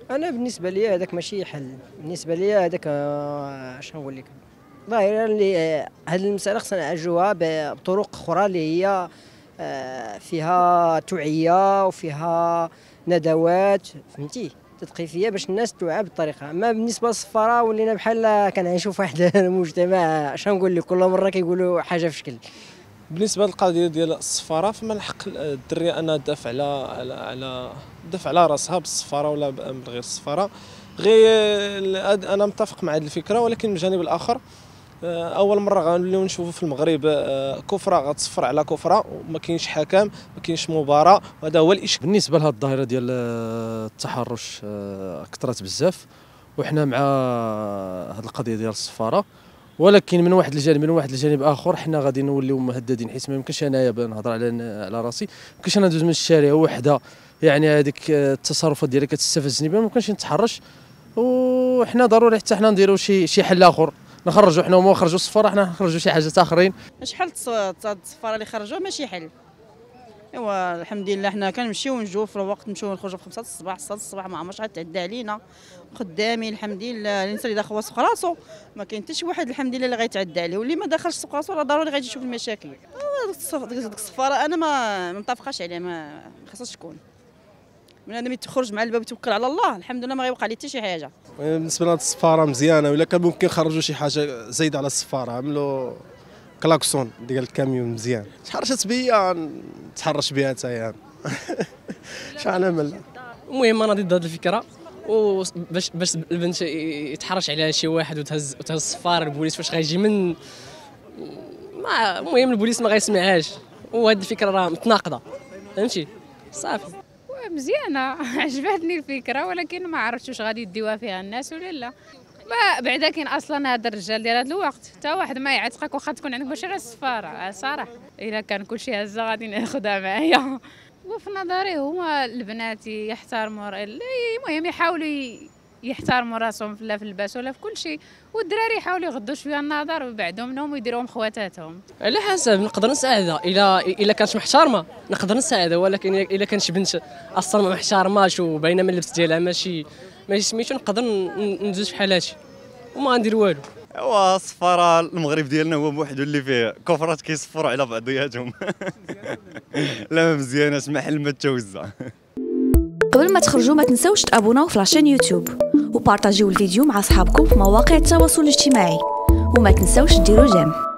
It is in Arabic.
انا بالنسبه لي هذاك ماشي حل، بالنسبه لي هذاك اش نقول لك، ظاهرة اللي هذه المساله خصنا نعالجوها بطرق اخرى اللي هي فيها توعيه وفيها ندوات، فهمتي، تثقيفيه باش الناس توعى بالطريقه. اما بالنسبه للصفاره ولينا بحال كنعيشوا في واحد المجتمع، اش نقول لك، كل مره كيقولوا حاجه في شكل. بالنسبه للقضيه ديال الصفاره، فمن الحق الدريه انها تدافع على تدافع على راسها بالصفاره ولا من غير الصفاره. غير انا متفق مع هذه الفكره، ولكن من الجانب الاخر اول مره غنوليو نشوفوا في المغرب كفره غتصفر على كفره وما كاينش حكم، ما كاينش مباراه، وهذا هو الاشكال. بالنسبه لهذه الظاهره ديال التحرش كثرت بزاف، وحنا مع هذه القضيه ديال الصفاره، ولكن من واحد الجانب اخر حنا غادي نوليو مهددين، حيت ما يمكنش انايا نهضر على راسي، ما يمكنش انا ندوز من الشارع وحده يعني هذيك التصرفات ديالها كتستفزني بها، ما يمكنش نتحرش. وحنا ضروري حتى حنا نديروا شي حل اخر، نخرجوا حنا هما خرجوا الصفاره، حنا نخرجوا شي حاجات اخرين. شحال الصفاره اللي خرجوا ماشي حل. ايوا الحمد لله حنا كنمشيو ونجيو في الوقت، نمشيو نخرجوا في 5 الصباح 6 الصباح، ما عمرش غتعدى علينا خدامين الحمد لله. الانسان اللي داخل سوق راسو ما كاين حتى شي واحد الحمد لله اللي غيتعدى عليه، واللي ما داخلش سوق راسو راه ضروري غادي يشوف المشاكل. ديك الصفاره انا ما متفقاش عليها، ما خاصهاش تكون. بنادم تخرج مع الباب وتوكل على الله، الحمد لله ما غيوقع ليه حتى شي حاجه. بالنسبه لهاد الصفاره مزيانه، ولا كان ممكن خرجوا شي حاجه زايده على الصفاره، عملوا كلاكسون ديال الكاميون مزيان. تحرشت بيا نتحرش بها حتى هي. شحال ملا. المهم انا ضد هذه الفكره، وباش البنت يتحرش عليها شي واحد وتهز الصفاره، البوليس فاش غيجي من المهم البوليس ما غيسمعهاش، وهذه الفكره راه متناقضه، فهمتي صافي. مزيانه عجبتني الفكره، ولكن ما عرفتش واش غادي يديوها فيها الناس ولا لا. بعدا كاين اصلا هذا الرجال ديال هذا الوقت حتى واحد ما يعتقك واخا تكون عندك ماشي غير السفاره صراحه. الا كان كلشي هزه غادي ناخذها معايا. وفي نظري هما البنات يحترموا، المهم يحاولوا يحترموا راسهم لا في اللباس ولا في كل شيء، والدراري يحاولوا يغضوا شويه النظر ويبعدوا منهم ويديروهم خواتاتهم. على حسب، نقدر نساعدها الا كانت محترمه نقدر نساعدها، ولكن الا كانت شي بنت اصلا ما محترماش وباينه من اللبس ديالها ماشي سميتو، نقدر ندوز بحال هادشي وما غندير والو. ايوا الصفاره المغرب ديالنا هو بوحدو اللي فيه كفرات كيصفروا على بعضياتهم. لا ما مزياناش، محل ما توزع. قبل ما تخرجوا ما تنسوش تابوناو في لاشين يوتيوب وبارطاجيو الفيديو مع اصحابكم في مواقع التواصل الاجتماعي، وما تنسوش ديروا جيم.